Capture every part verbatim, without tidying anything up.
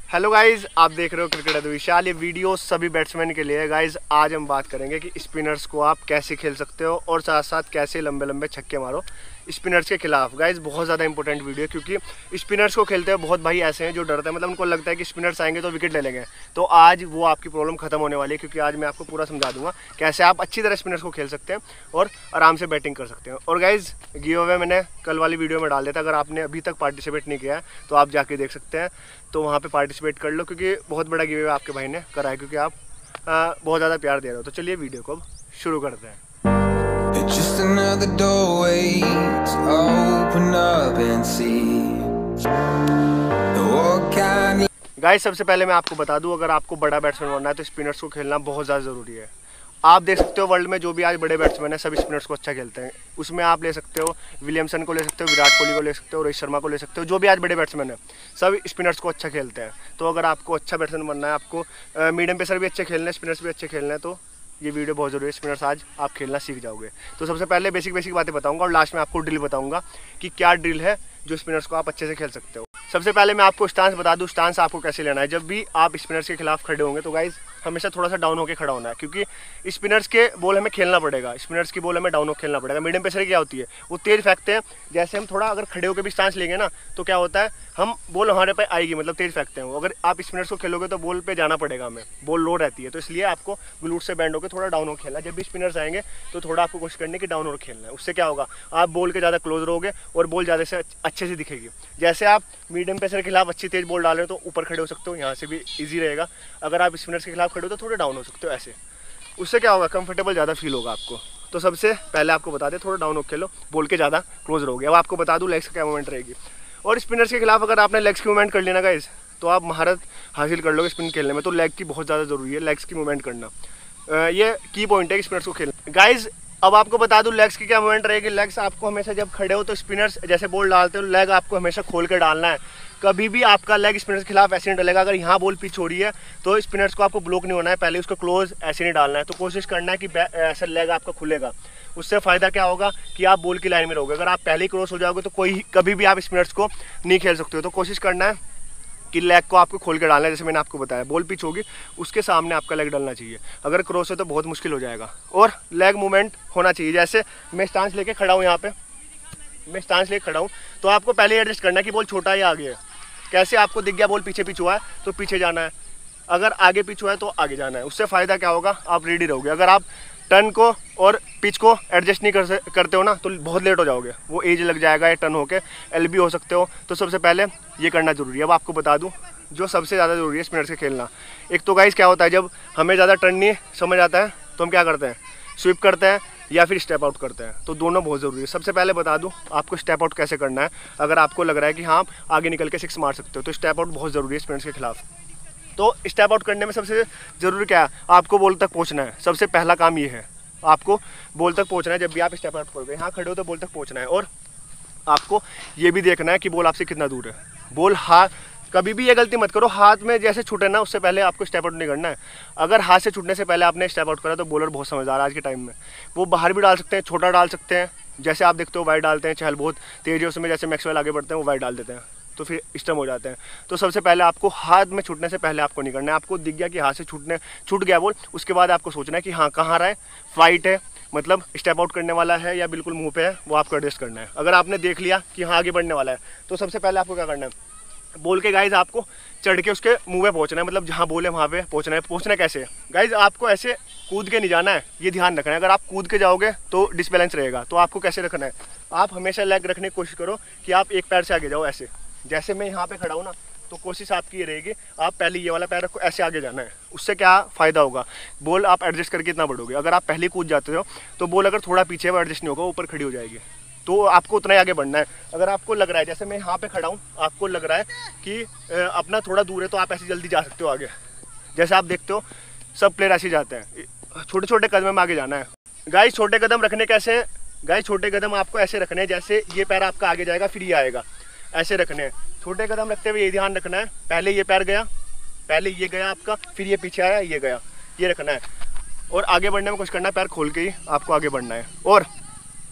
Hello guys, आप देख रहे हो क्रिकेट विशाल। ये वीडियो सभी बैट्समैन के लिए है गाइज। आज हम बात करेंगे कि स्पिनर्स को आप कैसे खेल सकते हो और साथ साथ कैसे लंबे लंबे छक्के मारो स्पिनर्स के खिलाफ। गाइज बहुत ज़्यादा इंपॉर्टेंट वीडियो है, क्योंकि स्पिनर्स को खेलते हुए बहुत भाई ऐसे हैं जो डरते हैं, मतलब उनको लगता है कि स्पिनर्स आएंगे तो विकेट ले लेंगे। तो आज वो आपकी प्रॉब्लम खत्म होने वाली है, क्योंकि आज मैं आपको पूरा समझा दूंगा कैसे आप अच्छी तरह स्पिनर्स को खेल सकते हैं और आराम से बैटिंग कर सकते हैं। और गाइज गिव अवे मैंने कल वाली वीडियो में डाल दिया था, अगर आपने अभी तक पार्टिसिपेट नहीं किया है तो आप जाके देख सकते हैं, तो वहाँ पे पार्टिसिपेट कर लो, क्योंकि बहुत बड़ा गिव अवे आपके भाई ने करा है, क्योंकि आप आ, बहुत ज़्यादा प्यार दे रहे हो। तो चलिए वीडियो को अब शुरू करते हैं। Just another doorway to open up and see what kind of... guys सबसे पहले मैं आपको बता दूं, अगर आपको बड़ा बैट्समैन बनना है तो स्पिनर्स को खेलना बहुत ज़्यादा ज़रूरी है। आप देख सकते हो वर्ल्ड में जो भी आज बड़े बैट्समैन हैं सभी स्पिनर्स को अच्छा खेलते हैं। उसमें आप ले सकते हो विलियमसन को ले सकते हो, विराट कोहली को ले सकते हो, रोहित शर्मा को ले सकते हो। जो भी आज बड़े बैट्समैन हैं सब स्पिनर्स को अच्छा खेलते हैं। तो अगर आपको अच्छा बैट्समैन बनना है, आपको मीडियम पेसर भी अच्छे खेलने हैं, स्पिनर्स भी अच्छे खेलने हैं, तो ये वीडियो बहुत ज़रूरी है। स्पिनर्स आज आप खेलना सीख जाओगे। तो सबसे पहले बेसिक बेसिक बातें बताऊंगा और लास्ट में आपको ड्रिल बताऊंगा कि क्या ड्रिल है जो स्पिनर्स को आप अच्छे से खेल सकते हो। सबसे पहले मैं आपको स्टांस बता दूं, स्टांस आपको कैसे लेना है। जब भी आप स्पिनर्स के खिलाफ खड़े होंगे तो गाइज हमेशा थोड़ा सा डाउन होकर खड़ा होना है, क्योंकि स्पिनर्स के बॉल हमें खेलना पड़ेगा, स्पिनर्स की बॉल हमें डाउन होकर खेलना पड़ेगा। मीडियम पेसर क्या होती है, वो तेज फेंकते हैं। जैसे हम थोड़ा अगर खड़े होकर भी स्टांस लेंगे ना तो क्या होता है, हम बॉल हमारे पे आएगी, मतलब तेज फेंकते हैं वो। अगर आप स्पिनर्स को खेलोगे तो बॉल पे जाना पड़ेगा हमें, बॉल लो रहती है, तो इसलिए आपको ग्लूट से बैंड होकर थोड़ा डाउन होकर खेलना है। जब भी स्पिनर्स आएंगे तो थोड़ा आपको कोशिश करनी है कि डाउन होकर खेलना है। उससे क्या होगा, आप बॉल के ज़्यादा क्लोज रहोगे और बॉल ज़्यादा से अच्छे से दिखेगी। जैसे आप मीडियम पेसर के खिलाफ अच्छी तेज बॉल डाल रहे हो तो ऊपर खड़े हो सकते हो, यहाँ से भी ईजी रहेगा। अगर आप स्पिनर्स के खिलाफ खड़े हो तो थोड़े डाउन हो सकते हो ऐसे। उससे क्या होगा, कंफर्टेबल ज़्यादा फील होगा आपको। तो सबसे पहले आपको बता दें, थोड़ा डाउन हो खेलो, बॉल के ज़्यादा क्लोज रहोगे। अब आपको बता दूँ लेग्स का क्या मूवमेंट रहेगी। और स्पिनर्स के खिलाफ अगर आपने लेग्स की मूवमेंट कर लेना गाइस, तो आप महारत हासिल कर लोगे स्पिन खेलने में। तो लेग की बहुत ज़्यादा ज़रूरी है, लेग्स की मूवमेंट करना। ये की पॉइंट है स्पिनर्स को खेलना। गाइज अब आपको बता दूं लेग्स की क्या मूवमेंट रहेगी। लेग्स आपको हमेशा जब खड़े हो तो स्पिनर्स जैसे बॉल डालते हो, लेग आपको हमेशा खोल कर डालना है। कभी भी आपका लेग स्पिनर्स के खिलाफ ऐसे नहीं डलेगा। अगर यहाँ बॉल पिच हो रही है तो स्पिनर्स को आपको ब्लॉक नहीं होना है, पहले उसको क्लोज ऐसे नहीं डालना है। तो कोशिश करना है कि ऐसा लेग आपका खुलेगा। उससे फ़ायदा क्या होगा कि आप बॉल की लाइन में रहोगे। अगर आप पहले ही क्रॉस हो जाओगे तो कोई कभी भी आप स्पिनर्स को नहीं खेल सकते हो। तो कोशिश करना है कि लेग को आपको खोल के डालना है। जैसे मैंने आपको बताया, बॉल पिच होगी उसके सामने आपका लेग डालना चाहिए। अगर क्रॉस है तो बहुत मुश्किल हो जाएगा। और लेग मूवमेंट होना चाहिए। जैसे मैं स्टांस लेके खड़ा हूँ, यहाँ पे मैं स्टांस लेके खड़ा हूँ, तो आपको पहले एडजस्ट करना है कि बॉल छोटा है या आगे है। कैसे आपको दिख गया बॉल पीछे पिच हुआ है तो पीछे जाना है, अगर आगे पिच हुआ है तो आगे जाना है। उससे फ़ायदा क्या होगा, आप रेडी रहोगे। अगर आप टर्न को और पिच को एडजस्ट नहीं कर करते हो ना तो बहुत लेट हो जाओगे, वो एज लग जाएगा या टर्न होके एल बी हो सकते हो। तो सबसे पहले ये करना जरूरी है। अब आपको बता दूं जो सबसे ज़्यादा ज़रूरी है स्पिनर्स से खेलना। एक तो गाइस क्या होता है, जब हमें ज़्यादा टर्न नहीं समझ आता है तो हम क्या करते हैं, स्वीप करते हैं या फिर स्टेप आउट करते हैं। तो दोनों बहुत ज़रूरी है। सबसे पहले बता दूं आपको स्टेप आउट कैसे करना है। अगर आपको लग रहा है कि हाँ आगे निकल के सिक्स मार सकते हो तो स्टेप आउट बहुत ज़रूरी है स्पिनर्स के खिलाफ। तो स्टेप आउट करने में सबसे ज़रूरी क्या है, आपको बॉल तक पहुँचना है। सबसे पहला काम ये है, आपको बॉल तक पहुंचना है। जब भी आप स्टेप आउट करोगे, यहाँ खड़े हो तो बॉल तक पहुंचना है। और आपको ये भी देखना है कि बॉल आपसे कितना दूर है। बॉल हाथ, कभी भी ये गलती मत करो, हाथ में जैसे छूटे ना उससे पहले आपको स्टेप आउट नहीं करना है। अगर हाथ से छूटने से पहले आपने स्टेप आउट करा तो बॉलर बहुत समझदार आज के टाइम में, वो बाहर भी डाल सकते हैं, छोटा डाल सकते हैं। जैसे आप देखते हो वाइड डालते हैं, चहल बहुत तेज है उसमें, जैसे मैक्सवेल आगे बढ़ते हैं वो वाइड डाल देते हैं तो फिर स्टम्प हो जाते हैं। तो सबसे पहले आपको हाथ में छूटने से पहले आपको नहीं करना है। आपको दिख गया कि हाथ से छूटने छूट गया बॉल, उसके बाद आपको सोचना है कि हाँ कहाँ रहा है, फ्लाइट है, मतलब स्टेप आउट करने वाला है या बिल्कुल मुंह पे है, वो आपको एडजस्ट करना है। अगर आपने देख लिया कि हाँ आगे बढ़ने वाला है तो सबसे पहले आपको क्या करना है, बॉल के गाइज आपको चढ़ के उसके मुंह पे पहुंचना है, मतलब जहाँ बॉल है वहाँ पे पहुंचना है। पहुंचना कैसे गाइज, आपको ऐसे कूद के नहीं जाना है, ये ध्यान रखना है। अगर आप कूद के जाओगे तो डिसबैलेंस रहेगा। तो आपको कैसे रखना है, आप हमेशा लेग रखने की कोशिश करो कि आप एक पैर से आगे जाओ। ऐसे जैसे मैं यहाँ पे खड़ा हूँ ना, तो कोशिश आपकी ये रहेगी आप पहले ये वाला पैर रखो, ऐसे आगे जाना है। उससे क्या फ़ायदा होगा, बॉल आप एडजस्ट करके इतना बढ़ोगे। अगर आप पहले कूद जाते हो तो बॉल अगर थोड़ा पीछे वो एडजस्ट नहीं होगा, ऊपर खड़ी हो जाएगी। तो आपको उतना ही आगे बढ़ना है। अगर आपको लग रहा है, जैसे मैं यहाँ पे खड़ा हूँ, आपको लग रहा है कि अपना थोड़ा दूर है तो आप ऐसे जल्दी जा सकते हो आगे। जैसे आप देखते हो सब प्लेयर ऐसे जाते हैं, छोटे छोटे कदम में आगे जाना है। गाइस छोटे कदम रखने कैसे हैं, गाइस छोटे कदम आपको ऐसे रखने हैं, जैसे ये पैर आपका आगे जाएगा फिर ये आएगा, ऐसे रखने हैं। छोटे कदम रखते हुए ये ध्यान रखना है, पहले ये पैर गया, पहले ये गया आपका, फिर ये पीछे आया, ये गया, ये रखना है। और आगे बढ़ने में कुछ करना है, पैर खोल के ही आपको आगे बढ़ना है। और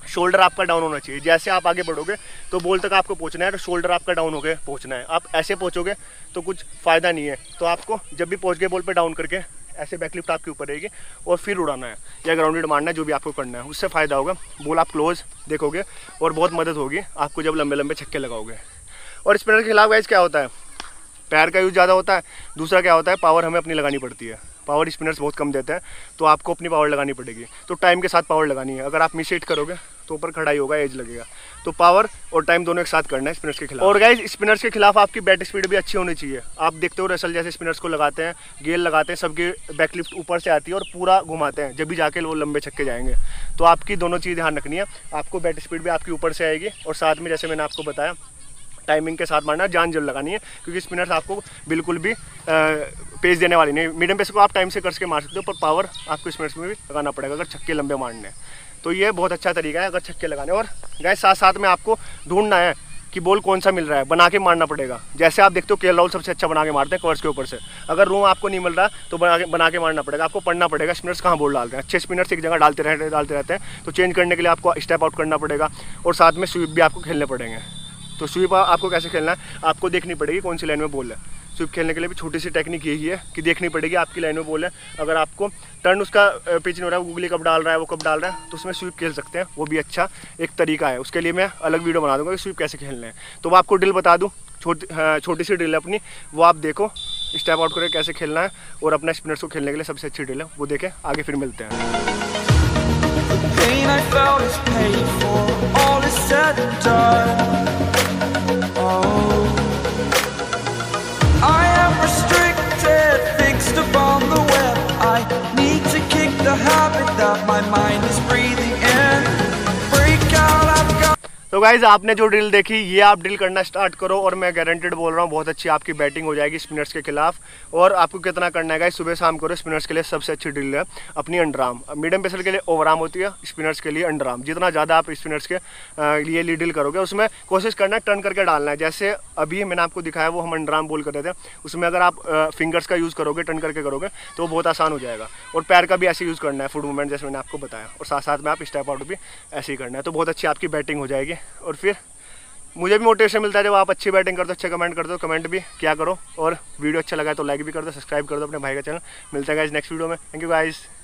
शोल्डर आपका डाउन होना चाहिए। जैसे आप आगे बढ़ोगे तो बॉल तक आपको पहुंचना है, तो शोल्डर आपका डाउन होके पहुंचना है। आप ऐसे पहुंचोगे तो कुछ फ़ायदा नहीं है। तो आपको जब भी पहुंच गए बॉल पे डाउन करके ऐसे बैकलिफ्ट आपके ऊपर रहेगी और फिर उड़ाना है या ग्राउंडेड मारना है, जो भी आपको करना है। उससे फ़ायदा होगा, बॉल आप क्लोज देखोगे और बहुत मदद होगी आपको जब लंबे लंबे छक्के लगाओगे। और स्पिनर के खिलाफ गाइस क्या होता है, पैर का यूज़ ज़्यादा होता है। दूसरा क्या होता है, पावर हमें अपनी लगानी पड़ती है। पावर स्पिनर्स बहुत कम देते हैं, तो आपको अपनी पावर लगानी पड़ेगी। तो टाइम के साथ पावर लगानी है। अगर आप मिस हिट करोगे तो ऊपर खड़ाई होगा, एज लगेगा। तो पावर और टाइम दोनों एक साथ करना है स्पिनर्स के खिलाफ। और गाइस स्पिनर्स के खिलाफ आपकी बैट स्पीड भी अच्छी होनी चाहिए। आप देखते हो रसल जैसे स्पिनर्स को लगाते हैं, गेल लगाते हैं, सबकी बैकलिफ्ट ऊपर से आती है और पूरा घुमाते हैं, जब भी जाके वो लंबे छक्के जाएंगे। तो आपकी दोनों चीज़ ध्यान रखनी है। आपको बैट स्पीड भी आपकी ऊपर से आएगी और साथ में जैसे मैंने आपको बताया टाइमिंग के साथ मारना, जान जल लगानी है, क्योंकि स्पिनर्स आपको बिल्कुल भी पेस देने वाली नहीं। मीडियम पेस को आप टाइम से कर के मार सकते हो, पर पावर आपको स्पिनर्स में भी लगाना पड़ेगा अगर छक्के लंबे मारने हैं। तो ये बहुत अच्छा तरीका है अगर छक्के लगाने। और गाइस साथ साथ में आपको ढूंढना है कि बॉल कौन सा मिल रहा है, बना के मारना पड़ेगा। जैसे आप देखते हो के एल राहुल सबसे अच्छा बना के मारते हैं कवर्स के ऊपर से। अगर रूम आपको नहीं मिल रहा तो बना के बना के मारना पड़ेगा। आपको पढ़ना पड़ेगा स्पिनर्स कहाँ बॉल डालते हैं। अच्छे स्पिनर्स एक जगह डालते रहते डालते रहते हैं, तो चेंज करने के लिए आपको स्टेप आउट करना पड़ेगा और साथ में स्वीप भी आपको खेलने पड़ेंगे। तो स्वीप आपको कैसे खेलना है, आपको देखनी पड़ेगी कौन सी लाइन में बॉल है। स्वीप खेलने के लिए भी छोटी सी टेक्निक यही है कि देखनी पड़ेगी आपकी लाइन में बॉल है। अगर आपको टर्न उसका पिच नहीं हो रहा है, वो गूगली कब डाल रहा है, वो कब डाल रहा है, तो उसमें स्वीप खेल सकते हैं। वो भी अच्छा एक तरीका है। उसके लिए मैं अलग वीडियो बना दूंगा कि स्वीप कैसे खेलना है। तो वो आपको ड्रिल बता दूँ, छोटी छोटी सी ड्रिल है अपनी, वो आप देखो स्टेप आउट करके कैसे खेलना है। और अपना स्पिनर्स को खेलने के लिए सबसे अच्छी ड्रिल है, वो देखें। आगे फिर मिलते हैं। pain I felt is paid for, all is said and done. Oh, I am restricted, fixed upon the web. I need to kick the habit that my mind is breathing in. Break out, I've got. तो guys आपने जो drill देखी, ये आप drill करना start करो और मैं गारंटेड बोल रहा हूँ बहुत अच्छी आपकी बैटिंग हो जाएगी स्पिनर्स के खिलाफ। और आपको कितना करना है गाइज, सुबह शाम करो। स्पिनर्स के लिए सबसे अच्छी ड्रिल है अपनी अंडर आर्म। मीडियम पेसर के लिए ओवर आर्म होती है, स्पिनर्स के लिए अंडर आर्म। जितना ज़्यादा आप स्पिनर्स के लिए ली ड्रिल करोगे, उसमें कोशिश करना है टर्न करके डालना है। जैसे अभी मैंने आपको दिखाया वो हम अंडर आर्म बोल कर रहे थे, उसमें अगर आप फिंगर्स का यूज़ करोगे, टर्न करके करोगे, तो वो बहुत आसान हो जाएगा। और पैर का भी ऐसे यूज़ करना है, फुट मूवमेंट जैसे मैंने आपको बताया। और साथ साथ में आप स्टेप आउट भी ऐसे ही करना है। तो बहुत अच्छी आपकी बैटिंग हो जाएगी। और फिर मुझे भी मोटिवेशन मिलता है जब आप अच्छी बैटिंग करते हो, अच्छे कमेंट करते हो। कमेंट भी क्या करो, और वीडियो अच्छा लगा है तो लाइक भी कर दो, सब्सक्राइब कर दो अपने भाई का चैनल। मिलते हैं गाइस नेक्स्ट वीडियो में। Thank you guys.